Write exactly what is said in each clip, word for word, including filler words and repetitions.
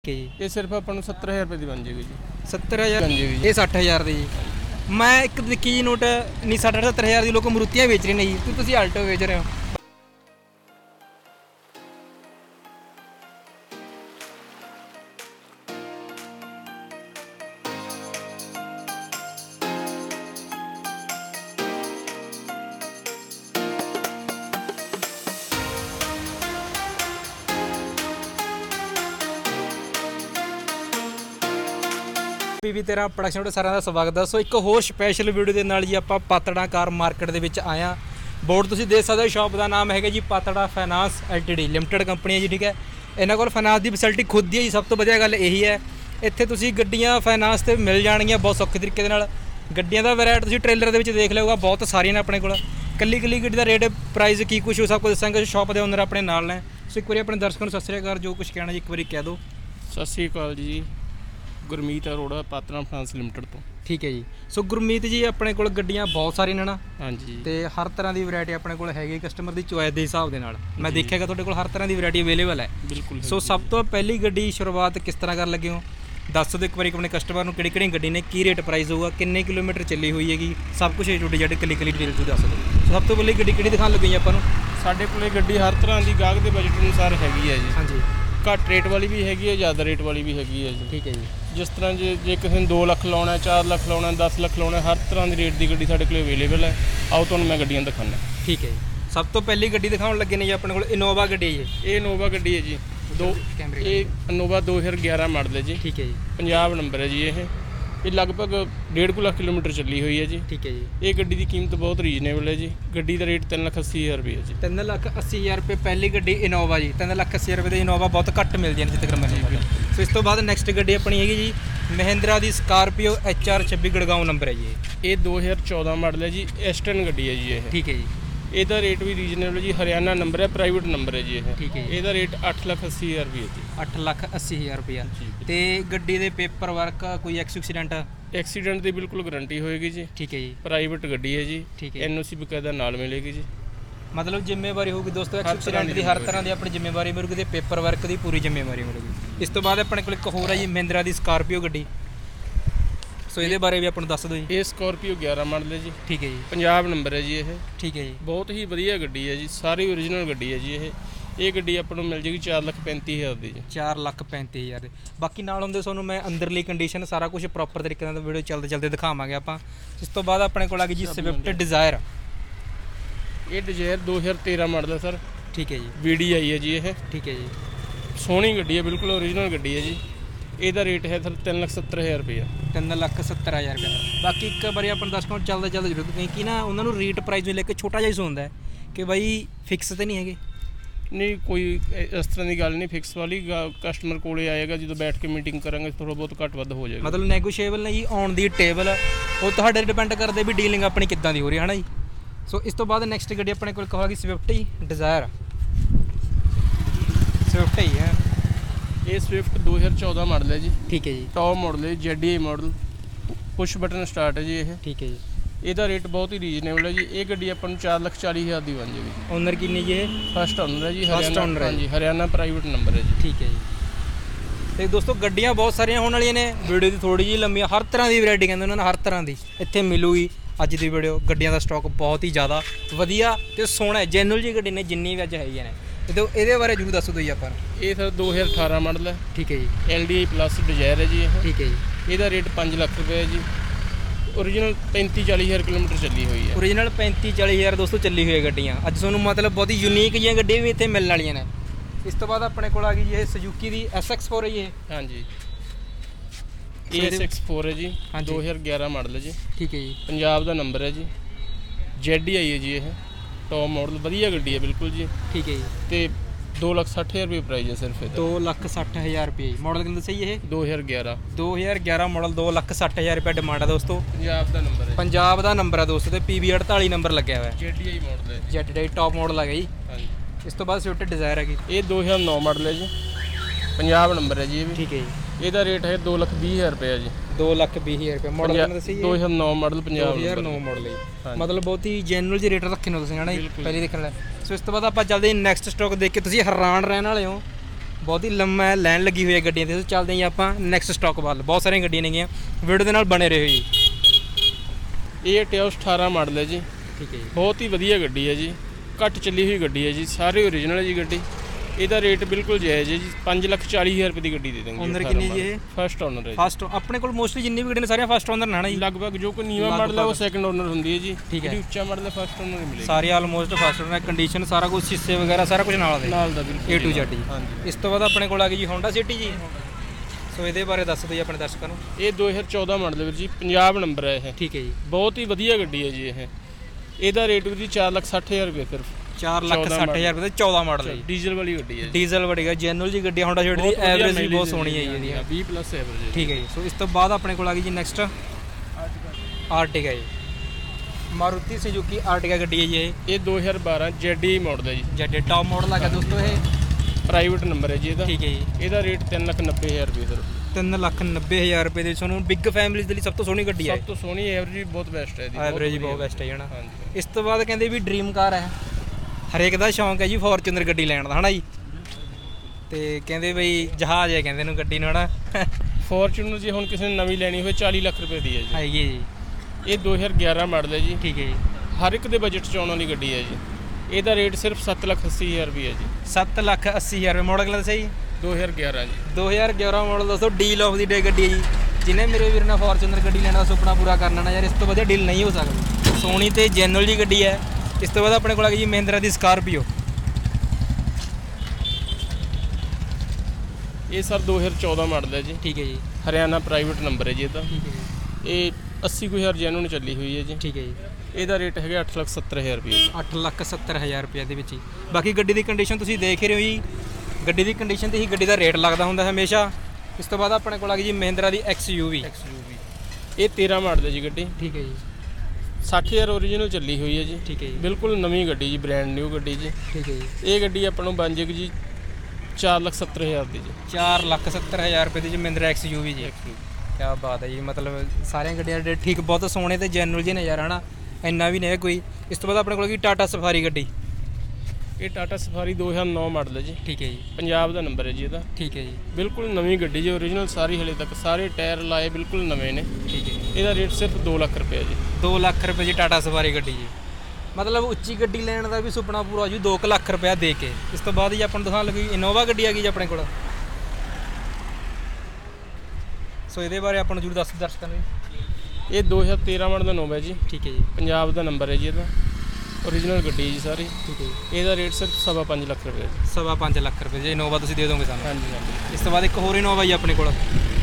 है जी। ये सिर्फ अपन सत्तर हज़ार रुपये की बन जाएगी जी। सत्तर हज़ार बन जाएगी ये सठ हज़ार दी जी। मैं एक देखी जी नोट नहीं साठ सत्तर हज़ार की लोग मरूतियाँ बेच रहे हैं जी, तो तुम आल्टो बेच रहे हो। ਵੀ ਤੇਰਾ ਪ੍ਰੋਡਕਸ਼ਨ ਵਿੱਚ ਸਾਰਿਆਂ ਦਾ ਸਵਾਗਤ ਹੈ। ਸੋ ਇੱਕ ਹੋਰ ਸਪੈਸ਼ਲ ਵੀਡੀਓ ਦੇ ਨਾਲ ਜੀ ਆਪਾਂ ਪਾਤੜਾ ਕਾਰ ਮਾਰਕੀਟ ਦੇ ਵਿੱਚ ਆਇਆ। ਬੋਰਡ ਤੁਸੀਂ ਦੇਖ ਸਕਦੇ ਹੋ, ਸ਼ਾਪ ਦਾ ਨਾਮ ਹੈਗਾ ਜੀ Patran finance LTD limited company ਹੈ ਜੀ, ਠੀਕ ਹੈ। ਇਹਨਾਂ ਕੋਲ ਫਾਈਨਾਂਸ ਦੀ ਫੈਸਿਲਿਟੀ ਖੁਦ ਦੀ ਹੈ ਜੀ। ਸਭ ਤੋਂ ਵਧੀਆ ਗੱਲ ਇਹੀ ਹੈ, ਇੱਥੇ ਤੁਸੀਂ ਗੱਡੀਆਂ ਫਾਈਨਾਂਸ ਤੇ ਮਿਲ ਜਾਣਗੀਆਂ ਬਹੁਤ ਸੌਖੇ ਤਰੀਕੇ ਦੇ ਨਾਲ। ਗੱਡੀਆਂ ਦਾ ਵੈਰਾਈਟੀ ਤੁਸੀਂ ਟ੍ਰੇਲਰ ਦੇ ਵਿੱਚ ਦੇਖ ਲਿਓਗਾ, ਬਹੁਤ ਸਾਰੀਆਂ ਨੇ ਆਪਣੇ ਕੋਲ। ਕੱਲੀ ਕੱਲੀ ਗੱਡੀ ਦਾ ਰੇਟ ਪ੍ਰਾਈਸ ਕੀ ਕੁਛ ਸਭ ਕੁਝ ਦੱਸਾਂਗੇ। ਸ਼ਾਪ ਦੇ ਓਨਰ ਆਪਣੇ ਨਾਲ ਨੇ। ਸੋ ਇੱਕ ਵਾਰੀ ਆਪਣੇ ਦਰਸ਼ਕਾਂ ਨੂੰ ਸਤਿ ਸ਼੍ਰੀ ਅਕਾਲ, ਜੋ ਕੁਝ ਕਹਿਣਾ ਜੀ ਇੱਕ ਵਾਰੀ ਕਹਿ ਦਿਓ। ਸਤਿ ਸ਼੍ਰੀ ਅਕਾਲ ਜੀ। ਗੁਰਮੀਤ ਅਰੋੜਾ ਪਾਤੜਾ ਫਾਈਨਾਂਸ ਲਿਮਟਿਡ ਤੋਂ। ਠੀਕ ਹੈ ਜੀ। ਸੋ ਗੁਰਮੀਤ ਜੀ ਆਪਣੇ ਕੋਲ ਗੱਡੀਆਂ ਬਹੁਤ ਸਾਰੀਆਂ ਨੇ ਨਾ। ਹਾਂਜੀ। ਤੇ ਹਰ ਤਰ੍ਹਾਂ ਦੀ ਵੈਰਾਈਟੀ ਆਪਣੇ ਕੋਲ ਹੈਗੀ ਕਸਟਮਰ ਦੀ ਚੋਇਸ ਦੇ ਹਿਸਾਬ ਦੇ ਨਾਲ। ਮੈਂ ਦੇਖਿਆਗਾ ਤੁਹਾਡੇ ਕੋਲ ਹਰ ਤਰ੍ਹਾਂ ਦੀ ਵੈਰਾਈਟੀ ਅਵੇਲੇਬਲ ਹੈ। ਬਿਲਕੁਲ। ਸੋ ਸਭ ਤੋਂ ਪਹਿਲੀ ਗੱਡੀ ਸ਼ੁਰੂਆਤ ਕਿਸ ਤਰ੍ਹਾਂ ਕਰਨ ਲੱਗੇ ਹੋ, ਦੱਸ ਦਿਓ ਇੱਕ ਵਾਰੀ ਆਪਣੇ ਕਸਟਮਰ ਨੂੰ ਕਿਹੜੀ ਕਿਹੜੀ ਗੱਡੀ ਨੇ, ਕੀ ਰੇਟ ਪ੍ਰਾਈਸ ਹੋਊਗਾ, ਕਿੰਨੇ ਕਿਲੋਮੀਟਰ ਚੱਲੀ ਹੋਈ ਹੈਗੀ, ਸਭ ਕੁਝ ਏ ਟੂ ਜ਼ੈਡ ਕੱਲੀ ਕੱਲੀ ਡਿਟੇਲ ਤੁਸੀਂ ਦੱਸ ਦਿਓ। ਸਭ ਤੋਂ ਪਹਿਲੀ ਗੱਡੀ ਕਿਹੜੀ ਦਿਖਾਉਣ ਲੱਗੇ ਜੀ ਆਪਾਂ ਨੂੰ? ਸਾਡੇ ਕੋਲੇ ਗੱਡੀ ਹਰ ਤਰ੍ਹਾਂ ਦੀ ਗਾਹਕ ਦੇ ਬਜਟ ਅਨੁਸਾਰ ਹੈਗੀ ਹੈ ਜੀ। ਹਾਂਜੀ। ਘੱਟ ਰੇਟ ਵਾਲੀ ਵੀ ਹੈਗੀ ਹੈ, ਜ਼ਿਆਦਾ ਰੇਟ ਵਾਲੀ ਵੀ ਹੈਗੀ ਹੈ ਜੀ। ਠੀਕ ਹੈ ਜੀ। ਜਿਸ ਤਰ੍ਹਾਂ ਜੇ ਜੇ ਕਿਸੇ ਨੂੰ ਦੋ ਲੱਖ ਲਾਉਣਾ, ਚਾਰ ਲੱਖ ਲਾਉਣਾ, ਦਸ ਲੱਖ ਲਾਉਣਾ, ਹਰ ਤਰ੍ਹਾਂ ਦੀ ਰੇਟ ਦੀ ਗੱਡੀ ਸਾਡੇ ਕੋਲ ਅਵੇਲੇਬਲ ਹੈ। ਆਓ ਤੁਹਾਨੂੰ ਮੈਂ ਗੱਡੀਆਂ ਦਿਖਾਉਂਦਾ। ਠੀਕ ਹੈ ਜੀ। ਸਭ ਤੋਂ ਪਹਿਲੀ ਗੱਡੀ ਦਿਖਾਉਣ ਲੱਗੇ ਨੇ ਜੀ ਆਪਣੇ ਕੋਲ ਇਨੋਵਾ ਗੱਡੀ ਹੈ ਜੀ। ਇਹ ਇਨੋਵਾ ਗੱਡੀ ਹੈ ਜੀ। ਦੋ ਇਹ ਇਨੋਵਾ ਦੋ ਹਜ਼ਾਰ ਗਿਆਰਾਂ ਮਾਡਲ ਹੈ ਜੀ। ਠੀਕ ਹੈ ਜੀ। ਪੰਜਾਬ ਨੰਬਰ ਹੈ ਜੀ। ਇਹ ਇਹ ਲਗਭਗ ਡੇਢ ਕੁ ਲੱਖ ਕਿਲੋਮੀਟਰ ਚੱਲੀ ਹੋਈ ਹੈ ਜੀ। ਠੀਕ ਹੈ ਜੀ। ਇਹ ਗੱਡੀ ਦੀ ਕੀਮਤ ਬਹੁਤ ਰੀਜ਼ਨੇਬਲ ਹੈ ਜੀ। ਗੱਡੀ ਦਾ ਰੇਟ ਤਿੰਨ ਲੱਖ ਅੱਸੀ ਹਜ਼ਾਰ ਰੁਪਏ ਹੈ ਜੀ। ਤਿੰਨ ਲੱਖ ਅੱਸੀ ਹਜ਼ਾਰ ਰੁਪਏ ਪਹਿਲੀ ਗੱਡੀ ਇਨੋਵਾ ਜੀ। ਤਿੰਨ ਲੱਖ ਅੱਸੀ ਹਜ਼ਾਰ ਰੁਪਏ ਦੀ ਇਨੋਵਾ ਬਹੁਤ ਘੱਟ ਮਿਲਦੀਆਂ ਨੇ ਜਿੱਥੇ ਤੱਕ ਮੈਨੂੰ ਪਤਾ। ਸੋ ਇਸ ਤੋਂ ਬਾਅਦ ਨੈਕਸਟ ਗੱਡੀ ਆਪਣੀ ਹੈਗੀ ਜੀ ਮਹਿੰਦਰਾ ਦੀ ਸਕਾਰਪੀਓ ਐਚ ਆਰ ਛੱਬੀ ਗੜਗਾਉਂ ਨੰਬਰ ਹੈ ਜੀ। ਇਹ ਦੋ ਹਜ਼ਾਰ ਚੌਦਾਂ ਮਾਡਲ ਹੈ ਜੀ। ਐਸ ਟੈਨ ਗੱਡੀ ਹੈ ਜੀ ਇਹ। ਠੀਕ ਹੈ ਜੀ। ਇਹਦਾ ਰੇਟ ਵੀ ਰੀਜ਼ਨੇਬਲ ਜੀ। ਹਰਿਆਣਾ ਨੰਬਰ ਹੈ, ਪ੍ਰਾਈਵੇਟ ਨੰਬਰ ਹੈ ਜੀ ਇਹ। ਠੀਕ ਹੈ ਜੀ। ਇਹਦਾ ਰੇਟ ਅੱਠ ਲੱਖ ਅੱਸੀ ਹਜ਼ਾਰ ਰੁਪਏ ਜੀ। ਅੱਠ ਲੱਖ ਅੱਸੀ ਹਜ਼ਾਰ ਰੁਪਇਆ। ਤੇ ਗੱਡੀ ਦੇ ਪੇਪਰ ਵਰਕ ਕੋਈ ਐਕਸੀਡੈਂਟ ਐਕਸੀਡੈਂਟ ਦੀ ਬਿਲਕੁਲ ਗਾਰੰਟੀ ਹੋਏਗੀ ਜੀ। ਠੀਕ ਹੈ ਜੀ। ਪ੍ਰਾਈਵੇਟ ਗੱਡੀ ਹੈ ਜੀ। ਠੀਕ ਹੈ। ਐਨ ਓ ਸੀ ਬਕਾਇਦਾ ਨਾਲ ਮਿਲੇਗੀ ਜੀ। ਮਤਲਬ ਜ਼ਿੰਮੇਵਾਰੀ ਹੋਊਗੀ ਦੋਸਤੋ, ਐਕਸੀਡੈਂਟ ਦੀ ਹਰ ਤਰ੍ਹਾਂ ਦੀ ਆਪਣੀ ਜ਼ਿੰਮੇਵਾਰੀ ਮਿਲੂਗੀ ਤੇ ਪੇਪਰ ਵਰਕ ਦੀ ਪੂਰੀ ਜ਼ਿੰਮੇਵਾਰੀ ਮਿਲੂਗੀ। ਇਸ ਤੋਂ ਬਾਅਦ ਆਪਣੇ ਕੋਲ ਇੱਕ ਹੋਰ ਹੈ ਜੀ ਮਹਿੰਦਰਾ ਦੀ ਸਕਾਰਪੀਓ ਗੱਡੀ। ਸੋ ਇਹਦੇ ਬਾਰੇ ਵੀ ਆਪਾਂ ਨੂੰ ਦੱਸ ਦਿਓ ਜੀ। ਇਹ ਸਕਾਰਪੀਓ ਗਿਆਰਾਂ ਮਾਡਲ ਹੈ ਜੀ। ਠੀਕ ਹੈ ਜੀ। ਪੰਜਾਬ ਨੰਬਰ ਹੈ ਜੀ ਇਹ। ਠੀਕ ਹੈ ਜੀ। ਬਹੁਤ ਹੀ ਵਧੀਆ ਗੱਡੀ ਹੈ ਜੀ। ਸਾਰੀ ਓਰੀਜਨਲ ਗੱਡੀ ਹੈ ਜੀ ਇਹ। ਇਹ ਗੱਡੀ ਆਪਾਂ ਨੂੰ ਮਿਲ ਜੇਗੀ ਚਾਰ ਲੱਖ ਪੈਂਤੀ ਹਜ਼ਾਰ ਦੀ ਜੀ। ਚਾਰ ਲੱਖ ਪੈਂਤੀ ਹਜ਼ਾਰ ਦੇ। ਬਾਕੀ ਨਾਲ ਹੁੰਦੇ ਤੁਹਾਨੂੰ ਮੈਂ ਅੰਦਰਲੀ ਕੰਡੀਸ਼ਨ ਸਾਰਾ ਕੁਝ ਪ੍ਰੋਪਰ ਤਰੀਕੇ ਨਾਲ ਵੀਡੀਓ ਚੱਲਦੇ ਚੱਲਦੇ ਦਿਖਾਵਾਂਗੇ ਆਪਾਂ। ਇਸ ਤੋਂ ਬਾਅਦ ਆਪਣੇ ਕੋਲ ਆ ਗਈ ਜੀ ਸਵਿਫਟ ਡਿਜ਼ਾਇਰ। ਇਹ ਡਿਜ਼ਾਇਰ ਦੋ ਹਜ਼ਾਰ ਤੇਰਾਂ ਮਾਡਲ ਹੈ ਸਰ। ਠੀਕ ਹੈ ਜੀ। ਵੀ ਡੀ ਆਈ ਹੈ ਜੀ ਇਹ। ਠੀਕ ਹੈ ਜੀ। ਸੋਹਣੀ ਗੱਡੀ ਹੈ, ਬਿਲਕੁਲ ਓਰੀਜਨਲ ਗੱਡੀ ਹੈ ਜੀ। ਇਹਦਾ ਰੇਟ ਹੈ ਸਰ ਤਿੰਨ ਲੱਖ ਸੱਤਰ ਹਜ਼ਾਰ ਰੁਪਏ। ਤਿੰਨ ਲੱਖ ਸੱਤਰ ਹਜ਼ਾਰ ਰੁਪਏ। ਬਾਕੀ ਇੱਕ ਵਾਰੀ ਆਪਾਂ ਦਰਸ਼ਕਾਂ ਨੂੰ ਚੱਲਦਾ ਚੱਲਦਾ ਜ਼ਰੂਰ ਕਹੀਂ ਕਿ ਨਾ ਉਹਨਾਂ ਨੂੰ ਰੇਟ ਪ੍ਰਾਈਸ ਨੂੰ ਲੈ ਕੇ ਛੋਟਾ ਜਿਹਾ ਹੁੰਦਾ ਹੈ ਕਿ ਬਾਈ ਫਿਕਸ ਤਾਂ ਨਹੀਂ ਹੈਗੇ। ਨਹੀਂ, ਕੋਈ ਇਸ ਤਰ੍ਹਾਂ ਦੀ ਗੱਲ ਨਹੀਂ ਫਿਕਸ ਵਾਲੀ। ਕਸਟਮਰ ਕੋਲੇ ਆਏਗਾ, ਜਦੋਂ ਬੈਠ ਕੇ ਮੀਟਿੰਗ ਕਰਾਂਗੇ ਥੋੜ੍ਹਾ ਬਹੁਤ ਘੱਟ ਵੱਧ ਹੋ ਜਾਏਗਾ। ਮਤਲਬ ਨੈਗੋਸ਼ੀਏਬਲ ਨੇ ਜੀ। ਔਨ ਦੀ ਟੇਬਲ ਉਹ ਤੁਹਾਡੇ ਡਿਪੈਂਡ ਕਰਦੇ ਵੀ ਡੀਲਿੰਗ ਆਪਣੀ ਕਿੱਦਾਂ ਦੀ ਹੋ ਰਹੀ ਹੈ ਨਾ ਜੀ। ਸੋ ਇਸ ਤੋਂ ਬਾਅਦ ਨੈਕਸਟ ਗੱਡੀ ਆਪਣੇ ਕੋਲ ਕਹਾਂਗੀ ਸਵਿਫਟ ਹੀ ਡਿਜ਼ਾਇਰ। ਸਵਿਫਟ ਹੀ ਹੈ ਇਹ। ਸਵਿਫਟ ਦੋ ਹਜ਼ਾਰ ਚੌਦਾਂ ਮਾਡਲ ਹੈ ਜੀ। ਠੀਕ ਹੈ ਜੀ। ਟੌਪ ਮਾਡਲ ਹੈ, Z E I model, push button start ਹੈ ਜੀ ਇਹ। ਠੀਕ ਹੈ ਜੀ। ਇਹਦਾ ਰੇਟ ਬਹੁਤ ਹੀ ਰੀਜ਼ਨੇਬਲ ਹੈ ਜੀ। ਇਹ ਗੱਡੀ ਆਪਾਂ ਨੂੰ ਚਾਰ ਲੱਖ ਚਾਲੀ ਹਜ਼ਾਰ ਦੀ ਬਣ ਜਾਏਗੀ। ਓਨਰ ਕਿੰਨੀ ਜੀ ਇਹ? ਫਸਟ ਓਨਰ ਹੈ ਜੀ। ਫਸਟ ਓਨਰ ਹੈ ਜੀ। ਹਰਿਆਣਾ ਪ੍ਰਾਈਵੇਟ ਨੰਬਰ ਹੈ ਜੀ। ਠੀਕ ਹੈ ਜੀ। ਤੇ ਦੋਸਤੋ ਗੱਡੀਆਂ ਬਹੁਤ ਸਾਰੀਆਂ ਹੋਣ ਵਾਲੀਆਂ ਨੇ। ਵੀਡੀਓ ਦੀ ਥੋੜੀ ਜਿਹੀ ਲੰਮੀ, ਹਰ ਤਰ੍ਹਾਂ ਦੀ ਵੈਰਾਈਟੀ ਕਹਿੰਦੇ ਉਹਨਾਂ ਨੇ, ਹਰ ਤਰ੍ਹਾਂ ਦੀ ਇੱਥੇ ਮਿਲੂਗੀ। ਅੱਜ ਦੀ ਵੀਡੀਓ ਗੱਡੀਆਂ ਦਾ ਸਟਾਕ ਬਹੁਤ ਹੀ ਜ਼ਿਆਦਾ ਵਧੀਆ ਤੇ ਸੋਹਣਾ ਹੈ। ਜੈਨੂਅਲ ਜੀ ਗੱਡੀ ਨੇ ਜਿੰਨੀ ਵੀ ਅੱਜ ਹੈਗੀਆਂ ਨੇ। ਤੇ ਇਹਦੇ ਬਾਰੇ ਜ਼ਰੂਰ ਦੱਸੋ ਜੀ ਆਪਾਂ ਨੂੰ। ਇਹ ਸਰ ਦੋ ਹਜ਼ਾਰ ਅਠਾਰਾਂ ਮਾਡਲ ਹੈ। ਠੀਕ ਹੈ ਜੀ। L D I plus Dzire ਹੈ ਜੀ ਇਹ। ਠੀਕ ਹੈ ਜੀ। ਇਹਦਾ ਰੇਟ ਪੰਜ ਲੱਖ ਰੁਪਏ ਹੈ ਜੀ। ਓਰੀਜਨਲ ਪੈਂਤੀ ਚਾਲੀ ਹਜ਼ਾਰ ਕਿਲੋਮੀਟਰ ਚੱਲੀ ਹੋਈ ਹੈ। ਓਰੀਜਨਲ ਪੈਂਤੀ ਚਾਲੀ ਹਜ਼ਾਰ ਦੋਸਤੋ ਚੱਲੀ ਹੋਈ ਹੈ ਗੱਡੀਆਂ। ਅੱਜ ਤੁਹਾਨੂੰ ਮਤਲਬ ਬਹੁਤ ਹੀ ਯੂਨੀਕ ਜਿਹੀਆਂ ਗੱਡੀਆਂ ਵੀ ਇੱਥੇ ਮਿਲਣ ਵਾਲੀਆਂ ਨੇ। ਇਸ ਤੋਂ ਬਾਅਦ ਆਪਣੇ ਕੋਲ ਆ ਗਈ ਜੀ ਇਹ ਸੁਜ਼ੂਕੀ ਦੀ ਐਸ ਐਕਸ ਫੋਰ ਹੈ ਜੀ ਇਹ। ਹਾਂਜੀ। ਇਹ ਐਸ ਐਕਸ ਫੋਰ ਹੈ ਜੀ। ਦੋ ਹਜ਼ਾਰ ਗਿਆਰਾਂ ਮਾਡਲ ਹੈ ਜੀ। ਠੀਕ ਹੈ ਜੀ। ਪੰਜਾਬ ਦਾ ਨੰਬਰ ਹੈ ਜੀ। ਜ਼ੈਡ ਈ ਆਈ ਹੈ ਜੀ ਇਹ। ਟੌਪ ਮਾਡਲ ਵਧੀਆ ਗੱਡੀ ਹੈ ਬਿਲਕੁਲ ਜੀ। ਠੀਕ ਹੈ ਜੀ। ਤੇ ਦੋ ਲੱਖ ਸੱਠ ਹਜ਼ਾਰ ਰੁਪਏ ਪ੍ਰਾਈਸ ਹੈ ਸਿਰਫ ਇਹਦਾ। ਦੋ ਲੱਖ ਸੱਠ ਹਜ਼ਾਰ ਰੁਪਏ। ਮਾਡਲ ਕਿੰਨਾ ਸਹੀ ਇਹ? ਦੋ ਹਜ਼ਾਰ ਗਿਆਰਾਂ। ਦੋ ਹਜ਼ਾਰ ਗਿਆਰਾਂ ਮਾਡਲ, ਦੋ ਲੱਖ ਸੱਠ ਹਜ਼ਾਰ ਰੁਪਏ ਡਿਮਾਂਡ ਹੈ ਦੋਸਤੋ। ਪੰਜਾਬ ਦਾ ਨੰਬਰ ਹੈ। ਪੰਜਾਬ ਦਾ ਨੰਬਰ ਹੈ ਦੋਸਤੋ ਤੇ ਪੀ ਬੀ ਅੜਤਾਲੀ ਨੰਬਰ ਲੱਗਿਆ ਹੋਇਆ ਹੈ। ਜ਼ੈਡ ਈ ਆਈ ਮਾਡਲ ਹੈ। Z E I top model ਹੈਗਾ ਜੀ। ਹਾਂਜੀ। ਇਸ ਤੋਂ ਬਾਅਦ ਸਵਿਫਟ ਡਿਜ਼ਾਇਰ ਹੈਗੀ। ਇਹ ਦੋ ਹਜ਼ਾਰ ਨੌਂ ਮਾਡਲ ਹੈ ਜੀ। ਪੰਜਾਬ ਨੰਬਰ ਹੈ ਜੀ ਇਹ ਵੀ। ਠੀਕ ਹੈ ਜੀ। ਇਹਦਾ ਰੇਟ ਹੈ ਦੋ ਲੱਖ ਵੀਹ ਹਜ਼ਾਰ ਰੁਪਏ ਜੀ। ਦੋ ਲੱਖ ਵੀਹ ਹਜ਼ਾਰ ਰੁਪਏ। ਮਾਡਲ ਕਿੰਨਾ ਦੱਸੀ? ਦੋ ਹਜ਼ਾਰ ਨੌਂ ਮਾਡਲ ਪੰਜਾਬ। ਦੋ ਹਜ਼ਾਰ ਨੌਂ ਮਾਡਲ ਹੈ। ਮਤਲਬ ਬਹੁਤ ਹੀ ਜੈਨੂਅਲ ਜਿਹੇ ਰੇਟ ਰੱਖੇ ਨੇ ਤੁਸੀਂ ਹਨਾ ਜੀ, ਪਹਿਲੇ ਦੇਖਣ ਲੈ। ਸੋ ਇਸ ਤੋਂ ਬਾਅਦ ਆਪਾਂ ਚੱਲਦੇ ਨੈਕਸਟ ਸਟਾਕ ਦੇਖ ਕੇ ਤੁਸੀਂ ਹੈਰਾਨ ਰਹਿਣ ਵਾਲੇ ਹੋ। ਬਹੁਤ ਹੀ ਲੰਮਾ ਲਾਈਨ ਲੱਗੀ ਹੋਈ ਹੈ ਗੱਡੀਆਂ ਦੀ। ਚੱਲਦੇ ਹਾਂ ਜੀ ਆਪਾਂ ਨੈਕਸਟ ਸਟਾਕ ਵੱਲ। ਬਹੁਤ ਸਾਰੀਆਂ ਗੱਡੀਆਂ ਨੇਗੀਆਂ, ਵੀਡੀਓ ਦੇ ਨਾਲ ਬਣੇ ਰਹੋ ਜੀ। ਇਹ ਟਿਓਸ ਅਠਾਰਾਂ ਮਾਡਲ ਹੈ ਜੀ। ਠੀਕ ਹੈ ਜੀ। ਬਹੁਤ ਹੀ ਵਧੀਆ ਗੱਡੀ ਹੈ ਜੀ, ਘੱਟ ਚੱਲੀ ਹੋਈ ਗੱਡੀ ਹੈ ਜੀ, ਸਾਰੇ ਓਰੀਜਨਲ ਹੈ ਜੀ ਗੱਡੀ। ਇਹਦਾ ਰੇਟ ਬਿਲਕੁਲ ਜਾਇਜ਼ ਹੈ ਜੀ, ਪੰਜ ਲੱਖ ਚਾਲੀ ਹਜ਼ਾਰ ਰੁਪਏ ਦੀ ਗੱਡੀ ਦੇ ਦਾਂਗੇ। ਓਨਰ ਕਿੰਨੀ ਜੀ ਇਹ? ਫਸਟ ਓਨਰ ਹੈ ਜੀ। ਫਸਟ ਆਪਣੇ ਕੋਲ ਮੋਸਟਲੀ ਜਿੰਨੀ ਵੀ ਗੱਡੀਆਂ ਨੇ ਸਾਰੀਆਂ ਫਸਟ ਓਨਰ ਨੇ ਜੀ। ਲਗਭਗ ਜੋ ਕੋਈ ਨੀਵਾ ਮਾਡਲ ਹੈ ਉਹ ਸੈਕੰਡ ਓਨਰ ਹੁੰਦੀ ਹੈ ਜੀ। ਠੀਕ ਹੈ। ਜਿਹੜੀ ਉੱਚਾ ਮਾਡਲ ਹੈ ਫਸਟ ਓਨਰ ਹੀ ਮਿਲੇਗੀ। ਸਾਰੇ ਆਲਮੋਸਟ ਫਸਟ ਓਨਰ। ਕੰਡੀਸ਼ਨ ਸਾਰਾ ਕੁਝ, ਸ਼ੀਸ਼ੇ ਵਗੈਰਾ ਸਾਰਾ ਕੁਝ ਨਾਲ ਦੇ ਨਾਲ ਦਾ ਬਿਲਕੁਲ ਏ ਟੂ ਜ਼ੈਡ ਜੀ। ਹਾਂਜੀ। ਇਸ ਤੋਂ ਬਾਅਦ ਆਪਣੇ ਕੋਲ ਆ ਗਈ ਜੀ ਹੋਂਡਾ ਸਿਟੀ ਜੀ। ਸੋ ਇਹਦੇ ਬਾਰੇ ਦੱਸ ਦਿਓ ਜੀ ਆਪਣੇ ਦਰਸ਼ਕਾਂ ਨੂੰ। ਇਹ ਦੋ ਹਜ਼ਾਰ ਚੌਦਾਂ ਮਾਡਲ ਵੀਰ ਜੀ, ਪੰਜਾਬ ਨੰਬਰ ਹੈ ਇਹ। ਠੀਕ ਹੈ ਜੀ। ਬਹੁਤ ਹੀ ਵਧੀਆ ਗੱਡੀ ਹੈ ਜੀ ਇਹ। ਇਹਦਾ ਰੇਟ ਵੀਰ ਜੀ ਚਾਰ ਲੱਖ ਸੱਠ ਹਜ਼ਾਰ ਰੁਪਏ ਸਿਰਫ। ਚਾਰ ਲੱਖ ਸੱਠ ਹਜ਼ਾਰ ਰੁਪਏ ਦਾ ਚੌਦਾਂ ਮਾਡਲ ਹੈ ਜੀ। ਡੀਜ਼ਲ ਵਾਲੀ ਗੱਡੀ ਹੈ। ਡੀਜ਼ਲ ਵੜੇਗਾ, ਜੈਨੂਅਲ ਜੀ ਗੱਡੀ ਹੋਂਡਾ ਸਿਟੀ ਦੀ। ਐਵਰੇਜ ਵੀ ਬਹੁਤ ਸੋਹਣੀ ਹੈ ਜੀ ਇਹਦੀ, ਵੀਹ ਪਲੱਸ ਐਵਰੇਜ। ਠੀਕ ਹੈ ਜੀ। ਸੋ ਇਸ ਤੋਂ ਬਾਅਦ ਆਪਣੇ ਕੋਲ ਆ ਗਈ ਜੀ ਨੈਕਸਟ ਆਰਟਿਗਾ ਜੀ। ਮਾਰੂਤੀ ਸੁਜ਼ੂਕੀ ਆਰਟਿਗਾ ਗੱਡੀ ਹੈ ਜੀ ਇਹ। ਇਹ ਦੋ ਹਜ਼ਾਰ ਬਾਰਾਂ ਜੈਡੀ ਮਾਡਲ ਹੈ ਜੀ। ਜੈਡ ਟੌਪ ਮਾਡਲ ਆ ਗਿਆ ਦੋਸਤੋ ਇਹ। ਪ੍ਰਾਈਵੇਟ ਨੰਬਰ ਹੈ ਜੀ ਇਹਦਾ। ਠੀਕ ਹੈ ਜੀ। ਇਹਦਾ ਰੇਟ ਤਿੰਨ ਲੱਖ ਨੱਬੇ ਹਜ਼ਾਰ ਰੁਪਏ ਸਰ। ਤਿੰਨ ਲੱਖ ਨੱਬੇ ਹਜ਼ਾਰ ਰੁਪਏ ਦੇ ਤੁਹਾਨੂੰ ਬਿਗ ਫੈਮਿਲੀ ਦੇ ਲਈ ਸਭ ਤੋਂ ਸੋਹਣੀ ਗੱਡੀ ਹੈ। ਸਭ ਤੋਂ ਸੋਹਣੀ ਐਵਰੇਜ ਵੀ ਬਹੁਤ ਬੈਸਟ ਹੈ ਇਹਦੀ। ਐਵਰੇਜ ਵੀ ਬਹੁਤ ਬੈਸਟ ਹੈ ਜਣਾ। ਹਾਂਜੀ। ਇਸ ਤੋਂ ਬਾਅਦ ਕਹਿੰਦੇ ਵੀ ਡ੍ਰੀਮ ਕਾਰ ਹੈ, ਹਰੇਕ ਦਾ ਸ਼ੌਂਕ ਹੈ ਜੀ ਫੋਰਚੂਨਰ ਗੱਡੀ ਲੈਣ ਦਾ, ਹਨਾ ਜੀ। ਤੇ ਕਹਿੰਦੇ ਬਈ ਜਹਾਜ਼ ਹੈ ਕਹਿੰਦੇ ਨੂੰ ਗੱਡੀ ਨੂੰ, ਹਨਾ। ਫੋਰਚੂਨਰ ਜੀ ਹੁਣ ਕਿਸੇ ਨੇ ਨਵੀਂ ਲੈਣੀ ਹੋਵੇ ਚਾਲੀ ਲੱਖ ਰੁਪਏ ਦੀ ਹੈ ਜੀ। ਹੈਗੀ ਜੀ। ਇਹ ਦੋ ਹਜ਼ਾਰ ਗਿਆਰਾਂ ਮਾਡਲ ਹੈ ਜੀ। ਠੀਕ ਹੈ ਜੀ। ਹਰ ਇੱਕ ਦੇ ਬਜਟ 'ਚ ਆਉਣ ਵਾਲੀ ਗੱਡੀ ਹੈ ਜੀ। ਇਹਦਾ ਰੇਟ ਸਿਰਫ ਸੱਤ ਲੱਖ ਅੱਸੀ ਹਜ਼ਾਰ ਰੁਪਏ ਹੈ ਜੀ। ਸੱਤ ਲੱਖ ਅੱਸੀ ਹਜ਼ਾਰ ਰੁਪਏ ਮਾਡਲ ਦੱਸਿਆ ਜੀ। ਦੋ ਹਜ਼ਾਰ ਗਿਆਰਾਂ ਜੀ। ਦੋ ਹਜ਼ਾਰ ਗਿਆਰਾਂ ਮਾਡਲ ਦੋਸਤੋ, ਡੀਲ ਆਫ ਦੀ ਡੇ ਗੱਡੀ ਹੈ ਜੀ। ਜਿਹਨੇ ਮੇਰੇ ਵੀਰ ਨਾਲ ਫੋਰਚੂਨਰ ਗੱਡੀ ਲੈਣ ਦਾ ਸੁਪਨਾ ਪੂਰਾ ਕਰਨਾ ਨਾ ਯਾਰ, ਇਸ ਤੋਂ ਵਧੀਆ ਡੀਲ ਨਹੀਂ ਹੋ ਸਕਦੀ। ਸੋਹਣੀ ਤੇ ਜੈਨੂਅਲ ਜੀ ਗੱਡੀ ਹੈ। ਇਸ ਤੋਂ ਬਾਅਦ ਆਪਣੇ ਕੋਲ ਆ ਗਈ ਜੀ ਮਹਿੰਦਰਾ ਦੀ ਸਕਾਰਪੀਓ। ਇਹ ਸਰ ਦੋ ਹਜ਼ਾਰ ਚੌਦਾਂ ਮਾਡਲ ਹੈ ਜੀ। ਠੀਕ ਹੈ ਜੀ। ਹਰਿਆਣਾ ਪ੍ਰਾਈਵੇਟ ਨੰਬਰ ਹੈ ਜੀ ਇਹਦਾ। ਠੀਕ ਹੈ ਜੀ। ਇਹ ਅੱਸੀ ਕੁ ਹਜ਼ਾਰ ਜੈਨੂਨ ਚੱਲੀ ਹੋਈ ਹੈ ਜੀ। ਠੀਕ ਹੈ ਜੀ। ਇਹਦਾ ਰੇਟ ਹੈਗਾ ਅੱਠ ਲੱਖ ਸੱਤਰ ਹਜ਼ਾਰ ਰੁਪਏ। ਅੱਠ ਲੱਖ ਸੱਤਰ ਹਜ਼ਾਰ ਰੁਪਏ ਦੇ ਵਿੱਚ ਹੀ। ਬਾਕੀ ਗੱਡੀ ਦੀ ਕੰਡੀਸ਼ਨ ਤੁਸੀਂ ਦੇਖ ਰਹੇ ਹੋ ਜੀ। ਗੱਡੀ ਦੀ ਕੰਡੀਸ਼ਨ ਤੇ ਹੀ ਗੱਡੀ ਦਾ ਰੇਟ ਲੱਗਦਾ ਹੁੰਦਾ ਹਮੇਸ਼ਾ। ਇਸ ਤੋਂ ਬਾਅਦ ਆਪਣੇ ਕੋਲ ਆ ਗਈ ਜੀ ਮਹਿੰਦਰਾ ਦੀ ਐਕਸ ਯੂ ਵੀ। ਇਹ ਤੇਰਾਂ ਮਾਡਲ ਹੈ ਜੀ ਗੱਡੀ। ਠੀਕ ਹੈ ਜੀ। ਸੱਠ ਹਜ਼ਾਰ ਓਰੀਜਨਲ ਚੱਲੀ ਹੋਈ ਹੈ ਜੀ। ਠੀਕ ਹੈ ਜੀ। ਬਿਲਕੁਲ ਨਵੀਂ ਗੱਡੀ ਜੀ, ਬ੍ਰਾਂਡ ਨਿਊ ਗੱਡੀ ਜੀ। ਠੀਕ ਹੈ ਜੀ। ਇਹ ਗੱਡੀ ਆਪਾਂ ਨੂੰ ਬਣ ਜਾਏਗੀ ਜੀ ਚਾਰ ਲੱਖ ਸੱਤਰ ਹਜ਼ਾਰ ਦੀ ਜੀ। ਚਾਰ ਲੱਖ ਸੱਤਰ ਹਜ਼ਾਰ ਰੁਪਏ ਦੀ ਜੀ ਮਹਿੰਦਰਾ ਐਕਸ ਯੂ ਵੀ ਜੀ। ਕਿਆ ਬਾਤ ਹੈ ਜੀ। ਮਤਲਬ ਸਾਰੀਆਂ ਗੱਡੀਆਂ ਦੇ ਠੀਕ ਬਹੁਤ ਸੋਹਣੇ ਤੇ ਜੈਨੂਅਲ ਜਿਹੇ ਨਜ਼ਾਰਾ, ਹਨਾ। ਇੰਨਾ ਵੀ ਨਹੀਂ ਕੋਈ। ਇਸ ਤੋਂ ਬਾਅਦ ਆਪਣੇ ਕੋਲ ਕੀ ਟਾਟਾ ਸਫਾਰੀ ਗੱਡੀ। ਇਹ ਟਾਟਾ ਸਫਾਰੀ ਦੋ ਹਜ਼ਾਰ ਨੌ ਮਾਡਲ ਹੈ ਜੀ। ਠੀਕ ਹੈ ਜੀ। ਪੰਜਾਬ ਦਾ ਨੰਬਰ ਹੈ ਜੀ ਇਹਦਾ। ਠੀਕ ਹੈ ਜੀ। ਬਿਲਕੁਲ ਨਵੀਂ ਗੱਡੀ ਜੀ, ਓਰੀਜਨਲ ਸਾਰੀ ਹਲੇ ਤੱਕ ਸਾਰੇ ਟਾਇਰ ਲਾਏ ਬਿਲਕੁਲ ਨਵੇਂ ਨੇ। ਠੀਕ ਹੈ। ਇਹਦਾ ਰੇਟ ਸਿਰਫ ਦੋ ਲੱਖ ਰੁਪਏ ਜੀ। ਦੋ ਲੱਖ ਰੁਪਏ ਦੀ ਟਾਟਾ ਸਫਾਰੀ ਗੱਡੀ ਜੀ। ਮਤਲਬ ਉੱਚੀ ਗੱਡੀ ਲੈਣ ਦਾ ਵੀ ਸੁਪਨਾ ਪੂਰਾ ਹੋ ਜੂ ਦੋ ਕੁ ਲੱਖ ਰੁਪਇਆ ਦੇ ਕੇ। ਇਸ ਤੋਂ ਬਾਅਦ ਜੀ ਆਪਾਂ ਨੂੰ ਦਿਖਾਉਣ ਲੱਗੀ ਇਨੋਵਾ ਗੱਡੀ ਆ ਗਈ ਜੀ ਆਪਣੇ ਕੋਲ। ਸੋ ਇਹਦੇ ਬਾਰੇ ਆਪਾਂ ਨੂੰ ਜ਼ਰੂਰ ਦੱਸ ਦਰਸ਼ਕਾਂ ਨੂੰ। ਇਹ ਦੋ ਹਜ਼ਾਰ ਤੇਰਾਂ ਮਾਡਲ ਦਾ ਨੋਵਾ ਹੈ ਜੀ। ਠੀਕ ਹੈ ਜੀ। ਪੰਜਾਬ ਦਾ ਨੰਬਰ ਹੈ ਜੀ ਇਹਦਾ। ਓਰੀਜਨਲ ਗੱਡੀ ਹੈ ਜੀ ਸਾਰੀ। ਠੀਕ ਹੈ ਜੀ। ਇਹਦਾ ਰੇਟ ਸਿਰਫ ਸਵਾ ਪੰਜ ਲੱਖ ਰੁਪਏ ਜੀ। ਸਵਾ ਪੰਜ ਲੱਖ ਰੁਪਏ ਜੀ ਇਨੋਵਾ ਤੁਸੀਂ ਦੇ ਦੋਗੇ ਸਾਨੂੰ। ਹਾਂਜੀ ਹਾਂਜੀ। ਇਸ ਤੋਂ ਬਾਅਦ ਇੱਕ ਹੋਰ ਇਨੋਵਾ ਜੀ ਆਪਣੇ ਕੋਲ।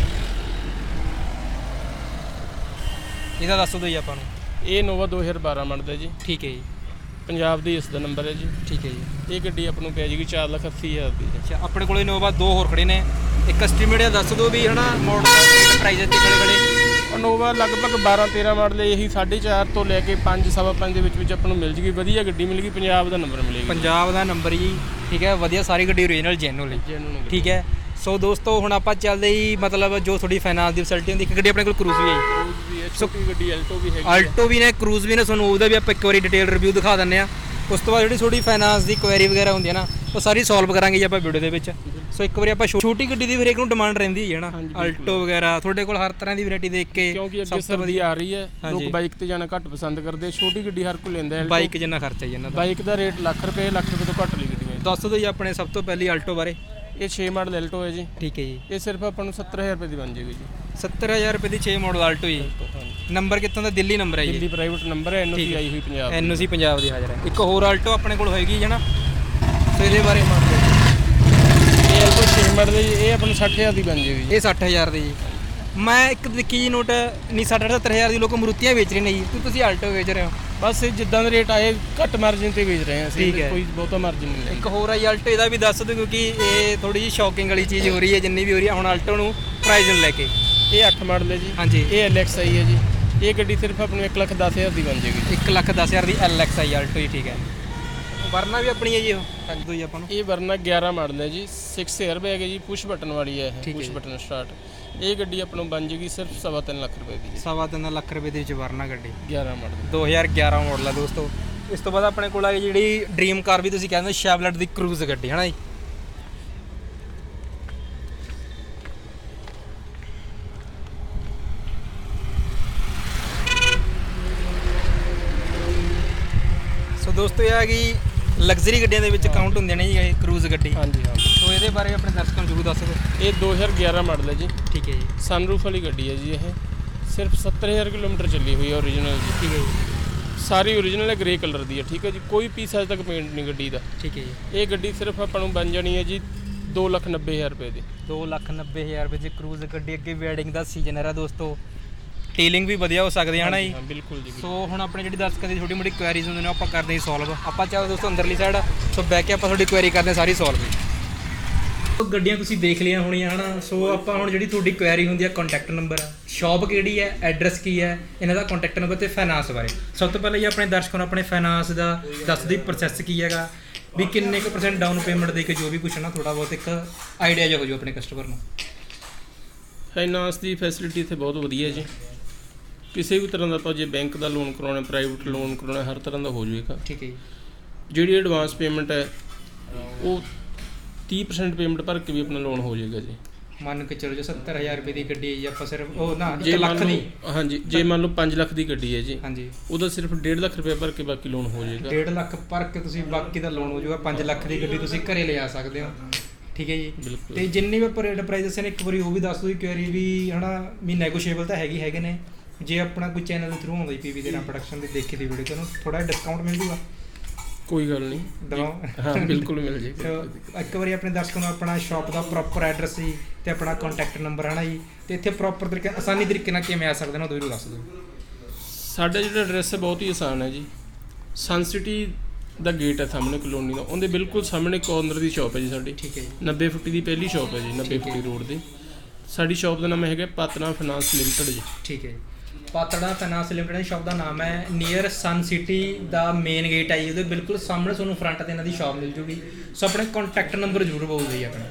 ਇਹਦਾ ਦੱਸ ਦਿਓ ਜੀ ਆਪਾਂ ਨੂੰ। ਇਹ ਨੋਵਾ ਦੋ ਹਜ਼ਾਰ ਬਾਰਾਂ ਮਾਡਲ ਹੈ ਜੀ। ਠੀਕ ਹੈ ਜੀ। ਪੰਜਾਬ ਦੀ ਇਸ ਦਾ ਨੰਬਰ ਹੈ ਜੀ। ਠੀਕ ਹੈ ਜੀ। ਇਹ ਗੱਡੀ ਆਪਾਂ ਨੂੰ ਪੈ ਜਾਏਗੀ ਚਾਰ ਲੱਖ ਅੱਸੀ ਹਜ਼ਾਰ ਦੀ। ਅੱਛਾ, ਆਪਣੇ ਕੋਲ ਇਨੋਵਾ ਦੋ ਹੋਰ ਖੜੇ ਨੇ। ਇੱਕ ਐਸਟੀਮੇਟ ਦੱਸ ਦਿਓ ਵੀ, ਹਨਾ, ਮਾਡਲ ਪ੍ਰਾਈਸ ਤੇ ਖੜੇ ਖੜੇ। ਇਨੋਵਾ ਲਗਭਗ ਬਾਰਾਂ ਤੇਰਾਂ ਮਾਡਲ ਇਹੀ ਸਾਢੇ ਚਾਰ ਤੋਂ ਲੈ ਕੇ ਪੰਜ ਸਵਾ ਪੰਜ ਦੇ ਵਿੱਚ ਵਿੱਚ ਆਪਾਂ ਨੂੰ ਮਿਲ ਜੂਗੀ। ਵਧੀਆ ਗੱਡੀ ਮਿਲ ਗਈ, ਪੰਜਾਬ ਦਾ ਨੰਬਰ ਮਿਲੇਗਾ। ਪੰਜਾਬ ਦਾ ਨੰਬਰ ਜੀ। ਠੀਕ ਹੈ। ਵਧੀਆ ਸਾਰੀ ਗੱਡੀ ਓਰੀਜਨਲ ਜੈਨੂਅਲ ਹੈ। ਜੈਨੂਅਲ। ਠੀਕ ਹੈ। ਸੋ ਦੋਸਤੋ ਹੁਣ ਆਪਾਂ ਚੱਲਦੇ ਹੀ ਮਤਲਬ ਜੋ ਤੁਹਾਡੀ ਫਾਈਨਾਂਸ ਦੀ ਫੈਸਿਲਿਟੀ ਹੁੰਦੀ, ਇੱਕ ਗੱਡੀ ਆਪਣੇ ਕੋਲ ਕਰੂਜ਼ ਵੀ ਹੈ। ਕਰੂਜ਼ ਵੀ ਹੈ, ਛੋਟੀ ਗੱਡੀ ਐਲਟੋ ਵੀ ਹੈਗੀ। ਆਲਟੋ ਵੀ ਨੇ, ਕਰੂਜ਼ ਵੀ ਨੇ। ਤੁਹਾਨੂੰ ਉਹਦਾ ਵੀ ਆਪਾਂ ਇੱਕ ਵਾਰੀ ਡਿਟੇਲ ਰਿਵਿਊ ਦਿਖਾ ਦਿੰਦੇ ਆ। ਉਸ ਤੋਂ ਬਾਅਦ ਜਿਹੜੀ ਤੁਹਾਡੀ ਫਾਈਨਾਂਸ ਦੀ ਕੁਐਰੀ ਵਗੈਰਾ ਹੁੰਦੀ ਹੈ ਨਾ, ਉਹ ਸਾਰੀ ਸੋਲਵ ਕਰਾਂਗੇ ਜੀ ਆਪਾਂ ਵੀਡੀਓ ਦੇ ਵਿੱਚ। ਸੋ ਇੱਕ ਵਾਰੀ ਆਪਾਂ ਛੋਟੀ ਗੱਡੀ ਦੀ ਹਰੇਕ ਨੂੰ ਡਿਮਾਂਡ ਰਹਿੰਦੀ ਹੈ ਨਾ, ਆਲਟੋ ਵਗੈਰਾ। ਤੁਹਾਡੇ ਕੋਲ ਹਰ ਤਰ੍ਹਾਂ ਦੀ ਵੈਰਾਈਟੀ ਦੇਖ ਕੇ, ਕਿਉਂਕਿ ਅੱਗੇ ਸਰਦੀ ਆ ਰਹੀ ਹੈ, ਲੋਕ ਬਾਈਕ ਤੇ ਜਾਣਾ ਘੱਟ ਪਸੰਦ ਕਰਦੇ। ਛੋਟੀ ਗੱਡੀ ਹਰ ਕੋਈ ਲੈਂਦਾ ਹੈ। ਬਾਈਕ ਜਿੰਨਾ ਖਰਚਾ ਜੀ ਇਹਨਾਂ ਦਾ। ਬਾਈਕ ਦਾ ਰੇਟ ਲੱਖ ਰੁਪਏ ਲੱਖ ਰੁਪਏ ਤੋਂ ਘੱਟ ਲਈ ਗੱਡੀਆਂ। ਦੱਸ ਦਿਓ ਜੀ ਆਪਣੇ ਸਭ ਤੋਂ ਪਹਿਲੀ ਆਲਟੋ ਬਾਰੇ। ਇਹ ਛੇ ਮਾਡਲ ਐਲਟੋ ਹੈ ਜੀ। ਠੀਕ ਹੈ ਜੀ। ਇਹ ਸਿਰਫ ਆਪਾਂ ਨੂੰ ਸੱਤਰ ਹਜ਼ਾਰ ਰੁਪਏ ਦੀ ਬਣ ਜਾਏਗੀ ਜੀ। ਸੱਤਰ ਹਜ਼ਾਰ ਰੁਪਏ ਦੀ ਛੇ ਮਾਡਲ ਆਲਟੋ ਜੀ। ਨੰਬਰ ਕਿੱਥੋਂ ਦਾ? ਦਿੱਲੀ ਨੰਬਰ ਹੈ ਜੀ। ਦਿੱਲੀ ਪ੍ਰਾਈਵੇਟ ਨੰਬਰ ਹੈ। ਐਨਓਸੀ ਆਈ ਹੋਈ ਪੰਜਾਬ। ਐਨਓਸੀ ਪੰਜਾਬ ਦੀ ਹਾਜ਼ਰ ਹੈ। ਇੱਕ ਹੋਰ ਆਲਟੋ ਆਪਣੇ ਕੋਲ ਹੋਏਗੀ ਹੈ ਨਾ, ਸੋ ਇਹਦੇ ਬਾਰੇ ਇਹ ਐਲਟੋ ਛੇ ਮਾਡਲ ਹੈ ਜੀ। ਇਹ ਆਪਾਂ ਨੂੰ ਸੱਠ ਹਜ਼ਾਰ ਦੀ ਬਣ ਜਾਏਗੀ। ਇਹ ਸੱਠ ਹਜ਼ਾਰ ਦੀ ਜੀ। ਮੈਂ ਇੱਕ ਦੇਖੀ ਜੀ ਨੋਟ, ਨਹੀਂ ਸੱਠ ਸੱਤਰ ਹਜ਼ਾਰ ਦੀ ਲੋਕ ਮਰੂਤੀਆਂ ਵੇਚ ਰਹੇ ਨੇ ਜੀ, ਤੁਸੀਂ ਆਲਟੋ ਵੇਚ ਰਹੇ ਹੋ। ਬਸ ਜਿੱਦਾਂ ਦੇ ਰੇਟ ਆਏ ਘੱਟ ਮਾਰਜਨ ਤੇ ਵੇਚ ਰਹੇ ਹਾਂ ਅਸੀਂ। ਠੀਕ ਹੈ। ਕੋਈ ਬਹੁਤਾ ਮਾਰਜਨ ਨਹੀਂ। ਇੱਕ ਹੋਰ ਆਈ ਆਲਟੋ, ਇਹਦਾ ਵੀ ਦੱਸ ਦਿਓ ਕਿਉਂਕਿ ਇਹ ਥੋੜੀ ਜਿਹੀ ਸ਼ੌਕਿੰਗ ਵਾਲੀ ਚੀਜ਼ ਹੋ ਰਹੀ ਹੈ ਜਿੰਨੀ ਵੀ ਹੋ ਰਹੀ ਹੈ ਹੁਣ ਆਲਟੋ ਨੂੰ ਪ੍ਰਾਈਸ ਨੂੰ ਲੈ ਕੇ। ਇਹ ਅੱਠ ਮਾਡਲ ਹੈ ਜੀ। ਹਾਂਜੀ। ਇਹ ਐਲ ਐਕਸ ਆਈ ਹੈ ਜੀ। ਇਹ ਗੱਡੀ ਸਿਰਫ ਆਪਾਂ ਨੂੰ ਇੱਕ ਲੱਖ ਦਸ ਹਜ਼ਾਰ ਦੀ ਬਣ ਜਾਏਗੀ। ਇੱਕ ਲੱਖ ਦਸ ਹਜ਼ਾਰ ਦੀ ਐਲ ਐਕਸ ਆਈ ਆਲਟੋ ਜੀ। ਠੀਕ ਹੈ। ਵਰਨਾ ਵੀ ਆਪਣੀ ਹੈ ਜੀ ਉਹ। ਹਾਂਜੀ ਦੋ ਜੀ ਆਪਾਂ ਨੂੰ। ਇਹ ਵਰਨਾ ਗਿਆਰਾਂ ਮਾਡਲ ਹੈ ਜੀ। ਸਿਕਸ ਏਅਰ ਬੈਗ ਹੈ ਜੀ। ਪੁਸ਼ ਬਟਨ ਵਾਲੀ ਹੈ ਇਹ। Push button start. ਇਹ ਗੱਡੀ ਆਪਾਂ ਨੂੰ ਬਣ ਜਾਏਗੀ ਸਿਰਫ ਸਵਾ ਤਿੰਨ ਲੱਖ ਰੁਪਏ ਦੀ। ਸਵਾ ਤਿੰਨ ਲੱਖ ਰੁਪਏ ਦੇ ਵਿੱਚ ਵਰਨਾ ਗੱਡੀ ਗਿਆਰਾਂ ਮਾਡਲ ਦੋ ਹਜ਼ਾਰ ਗਿਆਰਾਂ ਮਾਡਲ ਹੈ ਦੋਸਤੋ। ਇਸ ਤੋਂ ਬਾਅਦ ਆਪਣੇ ਕੋਲ ਆ ਜਿਹੜੀ ਡ੍ਰੀਮ ਕਾਰ ਵੀ ਤੁਸੀਂ ਕਹਿੰਦੇ ਸ਼ੈਵਲਟ ਦੀ ਕਰੂਜ਼ ਗੱਡੀ ਹੈ ਨਾ ਜੀ। ਦੋਸਤੋ ਇਹ ਆ ਗਈ ਲਗਜ਼ਰੀ ਗੱਡੀਆਂ ਦੇ ਵਿੱਚ ਕਾਊਂਟ ਹੁੰਦੇ ਨੇ ਜੀ ਇਹ ਕਰੂਜ਼ ਗੱਡੀ। ਹਾਂਜੀ ਹਾਂ। ਸੋ ਇਹਦੇ ਬਾਰੇ ਆਪਣੇ ਦਰਸ਼ਕਾਂ ਨੂੰ ਜ਼ਰੂਰ ਦੱਸ ਦਿਓ। ਇਹ ਦੋ ਹਜ਼ਾਰ ਗਿਆਰਾਂ ਮਾਡਲ ਹੈ ਜੀ। ਠੀਕ ਹੈ ਜੀ। ਸਨਰੂਫ ਵਾਲੀ ਗੱਡੀ ਹੈ ਜੀ। ਇਹ ਸਿਰਫ ਸੱਤਰ ਹਜ਼ਾਰ ਕਿਲੋਮੀਟਰ ਚੱਲੀ ਹੋਈ ਹੈ ਓਰੀਜਨਲ ਜੀ। ਠੀਕ ਹੈ ਜੀ। ਸਾਰੀ ਓਰੀਜਨਲ ਹੈ, ਗ੍ਰੇ ਕਲਰ ਦੀ ਹੈ। ਠੀਕ ਹੈ ਜੀ। ਕੋਈ ਪੀਸ ਅਜੇ ਤੱਕ ਪੇਂਟ ਨਹੀਂ ਗੱਡੀ ਦਾ। ਠੀਕ ਹੈ ਜੀ। ਇਹ ਗੱਡੀ ਸਿਰਫ ਆਪਾਂ ਨੂੰ ਬਣ ਜਾਣੀ ਹੈ ਜੀ ਦੋ ਲੱਖ ਨੱਬੇ ਹਜ਼ਾਰ ਰੁਪਏ ਦੀ। ਦੋ ਲੱਖ ਨੱਬੇ ਹਜ਼ਾਰ ਰੁਪਏ ਦੀ ਕਰੂਜ਼ ਗੱਡੀ। ਅੱਗੇ ਵੈਡਿੰਗ ਦਾ ਸੀਜ਼ਨ ਹੈ ਦੋਸਤੋ, ਟੇਲਿੰਗ ਵੀ ਵਧੀਆ ਹੋ ਸਕਦੀ ਹੈ ਨਾ ਜੀ। ਹਾਂ ਬਿਲਕੁਲ ਜੀ। ਸੋ ਹੁਣ ਆਪਣੇ ਜਿਹੜੀ ਦਰਸ਼ਕਾਂ ਦੀ ਛੋਟੀ ਮੋਟੀ ਕੁਐਰੀਜ਼ ਹੁੰਦੇ ਨੇ ਆਪਾਂ ਕਰਦੇ ਹਾਂ ਸੋਲਵ। ਆਪਾਂ ਚਾਹੋ ਦੋਸਤੋ ਅੰਦਰਲੀ ਸਾਈਡ, ਸੋ ਬਹਿ ਕੇ ਆਪਾਂ ਤੁਹਾਡੀ ਕੁਐਰੀ ਕਰਦੇ ਹਾਂ ਸਾਰੀ ਸੋਲਵ। ਸੋ ਗੱਡੀਆਂ ਤੁਸੀਂ ਦੇਖ ਲਈਆਂ ਹੋਣੀਆਂ ਹਨਾ। ਸੋ ਆਪਾਂ ਹੁਣ ਜਿਹੜੀ ਤੁਹਾਡੀ ਕੁਐਰੀ ਹੁੰਦੀ ਹੈ, ਕੰਟੈਕਟ ਨੰਬਰ, ਸ਼ਾਪ ਕਿਹੜੀ ਹੈ, ਐਡਰੈਸ ਕੀ ਹੈ, ਇਹਨਾਂ ਦਾ ਕੰਟੈਕਟ ਨੰਬਰ ਤੇ ਫਾਈਨਾਂਸ ਬਾਰੇ। ਸਭ ਤੋਂ ਪਹਿਲਾਂ ਜੀ ਆਪਣੇ ਦਰਸ਼ਕਾਂ ਨੂੰ ਆਪਣੇ ਫਾਈਨਾਂਸ ਦਾ ਦੱਸ ਦੀ ਪ੍ਰੋਸੈਸ ਕੀ ਹੈਗਾ, ਵੀ ਕਿੰਨੇ ਕੁ ਪਰਸੈਂਟ ਡਾਊਨ ਪੇਮੈਂਟ ਦੇ ਕੇ ਜੋ ਵੀ ਕੁਛ ਨਾ ਥੋੜਾ ਬਹੁਤ ਇੱਕ ਆਈਡੀਆ ਜਿਹਾ ਹੋ ਜਾਓ ਆਪਣੇ ਕਸਟਮਰ ਨੂੰ। ਫਾਈਨਾਂਸ ਦੀ ਫੈਸਿਲਿਟੀ ਇੱਥੇ ਬਹੁਤ ਵਧੀਆ ਜੀ। ਕਿਸੇ ਵੀ ਤਰ੍ਹਾਂ ਦਾ ਆਪਾਂ ਜੇ ਬੈਂਕ ਦਾ ਲੋਨ ਕਰਾਉਣਾ, ਪ੍ਰਾਈਵੇਟ ਲੋਨ ਕਰਾਉਣਾ, ਹਰ ਤਰ੍ਹਾਂ ਦਾ ਹੋ ਜਾਏਗਾ। ਠੀਕ ਹੈ ਜੀ। ਜਿਹੜੀ ਐਡਵਾਂਸ ਪੇਮੈਂਟ ਹੈ ਉਹ ਤੀਹ ਪਰਸੈਂਟ ਪੇਮੈਂਟ ਭਰ ਕੇ ਵੀ ਆਪਣਾ ਲੋਨ ਹੋ ਜਾਏਗਾ ਜੀ। ਮੰਨ ਕੇ ਚਲੋ ਜੇ ਸੱਤਰ ਹਜ਼ਾਰ ਰੁਪਏ ਦੀ ਗੱਡੀ ਹੈ ਜੀ, ਆਪਾਂ ਸਿਰਫ ਉਹ ਨਾ ਜੇ ਇੱਕ ਲੱਖ ਮੰਨ ਦੀ। ਲਓ ਹਾਂਜੀ, ਜੇ ਮੰਨ ਲਓ ਪੰਜ ਲੱਖ ਦੀ ਗੱਡੀ ਹੈ ਜੀ, ਹਾਂਜੀ, ਉਹਦਾ ਸਿਰਫ ਡੇਢ ਲੱਖ ਰੁਪਏ ਭਰ ਕੇ ਬਾਕੀ ਲੋਨ ਹੋ ਜਾਏਗਾ। ਡੇਢ ਲੱਖ ਭਰ ਕੇ ਤੁਸੀਂ ਬਾਕੀ ਦਾ ਲੋਨ ਹੋ ਜਾਊਗਾ। ਪੰਜ ਲੱਖ ਦੀ ਗੱਡੀ ਤੁਸੀਂ ਘਰੇ ਲਿਆ ਸਕਦੇ ਹੋ। ਠੀਕ ਹੈ ਜੀ। ਬਿਲਕੁਲ। ਤੇ ਜਿੰਨੇ ਵੀ ਆਪਾਂ ਰੇਟ ਪ੍ਰਾਈਸ ਨੇ ਇੱਕ ਵਾਰੀ ਉਹ ਵੀ ਦੱਸ ਦਿਓ ਕਿ ਵਾਰੀ ਵੀ ਹਨਾ ਵੀ ਨੈਗੋਸ਼ੀਏਬਲ ਤਾਂ ਹੈਗੀ ਹੈਗੇ ਨੇ। ਜੇ ਆਪਣਾ ਕੋਈ ਚੈਨਲ ਦੇ ਥਰੂ ਆਉਂਦਾ ਪੀਵੀ ਤੇਰਾਂ ਪ੍ਰੋਡਕਸ਼ਨ ਦੀ ਦੇਖੀ ਦੀ ਵੀਡੀਓ, ਤੁਹਾਨੂੰ ਥੋੜਾ ਜਿਹਾ ਡਿਸਕਾਊਂਟ ਮਿਲ ਜੂਗਾ। ਕੋਈ ਗੱਲ ਨਹੀਂ, ਦਵਾਓ। ਹਾਂ ਬਿਲਕੁਲ ਮਿਲ ਜਾਏਗਾ। ਸੋ ਇੱਕ ਵਾਰੀ ਆਪਣੇ ਦਰਸ਼ਕਾਂ ਨੂੰ ਆਪਣਾ ਸ਼ਾਪ ਦਾ ਪ੍ਰੋਪਰ ਐਡਰੈਸ ਜੀ ਤੇ ਆਪਣਾ ਕੰਟੈਕਟ ਨੰਬਰ ਹੈ ਨਾ ਜੀ, ਤੇ ਇੱਥੇ ਪ੍ਰੋਪਰ ਤਰੀਕੇ ਆਸਾਨੀ ਤਰੀਕੇ ਨਾਲ ਕਿਵੇਂ ਆ ਸਕਦੇ ਨੇ ਉਹ ਵੀ ਦੱਸ ਦਿਓ। ਸਾਡਾ ਜਿਹੜਾ ਐਡਰੈਸ ਹੈ ਬਹੁਤ ਹੀ ਆਸਾਨ ਹੈ ਜੀ। ਸਨ ਸਿਟੀ ਦਾ ਗੇਟ ਹੈ ਸਾਹਮਣੇ ਕਲੋਨੀ ਦਾ, ਉਹਦੇ ਬਿਲਕੁਲ ਸਾਹਮਣੇ ਕਾਰਨਰ ਦੀ ਸ਼ਾਪ ਹੈ ਜੀ ਸਾਡੀ। ਠੀਕ ਹੈ ਜੀ। ਨੱਬੇ ਫੁੱਟੀ ਦੀ ਪਹਿਲੀ ਸ਼ਾਪ ਹੈ ਜੀ, ਨੱਬੇ ਫੁੱਟੀ ਰੋਡ ਦੀ। ਸਾਡੀ ਸ਼ਾਪ ਦਾ ਨਾਮ ਹੈਗਾ ਪਾਤੜਾ ਫਾਈਨਾਂਸ ਲਿਮਟਿਡ ਜੀ। ਠੀਕ ਹੈ ਜੀ। ਪਾਤੜਾ ਫਾਈਨਾਂਸ ਲਿਮਟਿਡ ਦੀ ਸ਼ਾਪ ਦਾ ਨਾਮ ਹੈ। ਨੀਅਰ ਸਨ ਸਿਟੀ ਦਾ ਮੇਨ ਗੇਟ ਹੈ ਜੀ, ਉਹਦੇ ਬਿਲਕੁਲ ਸਾਹਮਣੇ ਤੁਹਾਨੂੰ ਫਰੰਟ ਤੇ ਇਹਨਾਂ ਦੀ ਸ਼ਾਪ ਮਿਲ ਜੂਗੀ। ਸੋ ਆਪਣੇ ਕੰਟੈਕਟ ਨੰਬਰ ਜ਼ਰੂਰ ਬੋਲ ਦਿਓ ਜੀ ਆਪਣਾ।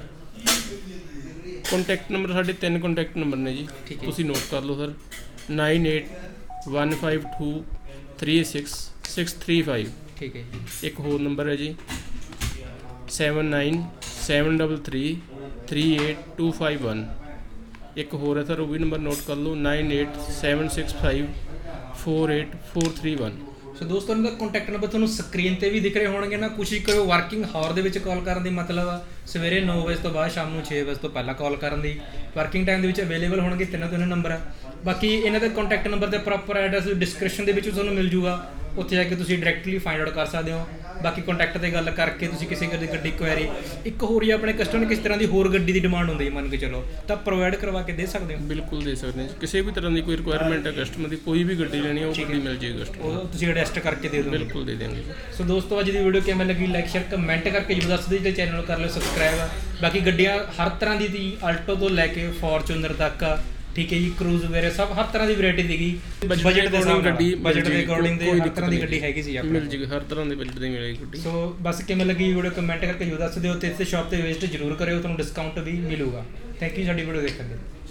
ਕੰਟੈਕਟ ਨੰਬਰ ਸਾਡੇ ਤਿੰਨ ਕੰਟੈਕਟ ਨੰਬਰ ਨੇ ਜੀ, ਠੀਕ ਹੈ। ਤੁਸੀਂ ਨੋਟ ਕਰ ਲਓ sir. Nine eight one five two three six six three five. ਠੀਕ ਹੈ ਜੀ। ਇੱਕ ਹੋਰ ਨੰਬਰ ਹੈ ਜੀ seven nine seven double three three eight two five one. ਇੱਕ ਹੋਰ ਹੈ ਸਰ, ਉਹ ਵੀ ਨੰਬਰ ਨੋਟ ਕਰ ਲਓ nine eight seven six five four eight four three one. So ਦੋਸਤੋ ਇਹਨਾਂ ਦਾ ਕੰਟੈਕਟ ਨੰਬਰ ਤੁਹਾਨੂੰ ਸਕਰੀਨ ਤੇ ਵੀ ਦਿਖ ਰਹੇ ਹੋਣਗੇ ਨਾ। ਕੋਸ਼ਿਸ਼ ਕਰੋ ਵਰਕਿੰਗ ਹਾਵਰ ਦੇ ਵਿੱਚ ਕਾਲ ਕਰਨ ਦੀ, ਮਤਲਬ ਆ ਸਵੇਰੇ ਨੌ ਵਜੇ ਤੋਂ ਬਾਅਦ ਸ਼ਾਮ ਨੂੰ ਛੇ ਵਜੇ ਤੋਂ ਪਹਿਲਾਂ ਕਾਲ ਕਰਨ ਦੀ। ਵਰਕਿੰਗ ਟਾਈਮ ਦੇ ਵਿੱਚ ਅਵੇਲੇਬਲ ਹੋਣਗੇ ਤਿੰਨੋਂ ਤਿੰਨ ਨੰਬਰ ਆ। ਬਾਕੀ ਇਹਨਾਂ ਦੇ ਕੰਟੈਕਟ ਨੰਬਰ ਤੇ ਪ੍ਰੋਪਰ ਐਡਰੈਸ ਡਿਸਕ੍ਰਿਪਸ਼ਨ ਦੇ ਵਿੱਚ ਤੁਹਾਨੂੰ ਮਿਲ ਜੂਗਾ, ਉੱਥੇ ਜਾ ਕੇ ਤੁਸੀਂ ਡਾਇਰੈਕਟਲੀ ਫਾਈਂਡ ਆਊਟ ਕਰ ਸਕਦੇ ਹੋ। ਬਾਕੀ ਕੰਟੈਕਟ ਤੇ ਗੱਲ ਕਰਕੇ ਤੁਸੀਂ ਕਿਸੇ ਗੱਡੀ ਗੱਡੀ ਕੁਐਰੀ, ਇੱਕ ਹੋਰ ਹੀ ਆਪਣੇ ਕਸਟਮਰ ਕਿਸ ਤਰ੍ਹਾਂ ਦੀ ਹੋਰ ਗੱਡੀ ਦੀ ਡਿਮਾਂਡ ਹੁੰਦੀ ਹੈ ਮੰਨ ਕੇ ਚਲੋ, ਤਾਂ ਪ੍ਰੋਵਾਈਡ ਕਰਵਾ ਕੇ ਦੇ ਸਕਦੇ ਹੋ। ਬਿਲਕੁਲ ਦੇ ਸਕਦੇ ਹਾਂ ਜੀ। ਕਿਸੇ ਵੀ ਤਰ੍ਹਾਂ ਦੀ ਕੋਈ ਰਿਕੁਆਇਰਮੈਂਟ ਹੈ ਕਸਟਮਰ ਦੀ, ਕੋਈ ਵੀ ਗੱਡੀ ਲੈਣੀ ਹੈ ਉਹ ਗੱਡੀ ਮਿਲ ਜਾਏਗੀ ਕਸਟਮਰ ਉਹ ਤੁਸੀਂ ਐਡਜਸਟ ਕਰਕੇ ਦੇ ਦਿਓ। ਬਿਲਕੁਲ ਦੇ ਦੇਵਾਂਗੇ। ਸੋ ਦੋਸਤੋ ਅੱਜ ਦੀ ਵੀਡੀਓ ਕਿਵੇਂ ਲੱਗੀ, ਲਾਈਕ ਸ਼ੇਅਰ ਕਮੈਂਟ ਕਰਕੇ ਜਰੂਰ ਦੱਸ ਦਿਓ ਤੇ ਚੈਨਲ ਨੂੰ ਕਰ ਲਿਓ ਸਬਸਕ੍ਰਾਈਬ। ਬਾਕੀ ਗੱਡੀਆਂ ਹਰ ਤਰ੍ਹਾਂ ਦੀ ਦੀ ਆਲਟੋ ਤੋਂ ਲੈ ਕੇ ਫੋਰਚੂਨਰ ਤੱਕ, ਠੀਕ ਹੈ ਜੀ, ਕਰੂਜ਼ ਵਗੈਰਾ ਸਭ ਹਰ ਤਰ੍ਹਾਂ ਦੀ ਵੈਰਾਈਟੀ ਸੀਗੀ। ਬਜਟ ਦੇ ਹਿਸਾਬ ਗੱਡੀ, ਬਜਟ ਦੇ ਅਕੋਰਡਿੰਗ ਦੇ ਹਰ ਤਰ੍ਹਾਂ ਦੀ ਗੱਡੀ ਹੈਗੀ ਸੀ ਆਪਣੇ ਮਿਲ ਜੇਗੀ, ਹਰ ਤਰ੍ਹਾਂ ਦੇ ਬਜਟ ਦੀ ਮਿਲੇਗੀ ਗੱਡੀ। ਸੋ ਬਸ ਕਿਵੇਂ ਲੱਗੀ ਵੀਡੀਓ ਕਮੈਂਟ ਕਰਕੇ ਜਰੂਰ ਦੱਸ ਦਿਓ ਤੇ ਇਸ ਸ਼ਾਪ ਤੇ ਵਿਜ਼ਿਟ ਜਰੂਰ ਕਰਿਓ, ਤੁਹਾਨੂੰ ਡਿਸਕਾਊਂਟ ਵੀ ਮਿਲੂਗਾ। ਥੈਂਕ ਯੂ ਸਾਡੀ ਵੀਡੀਓ ਦੇਖਣ ਲਈ।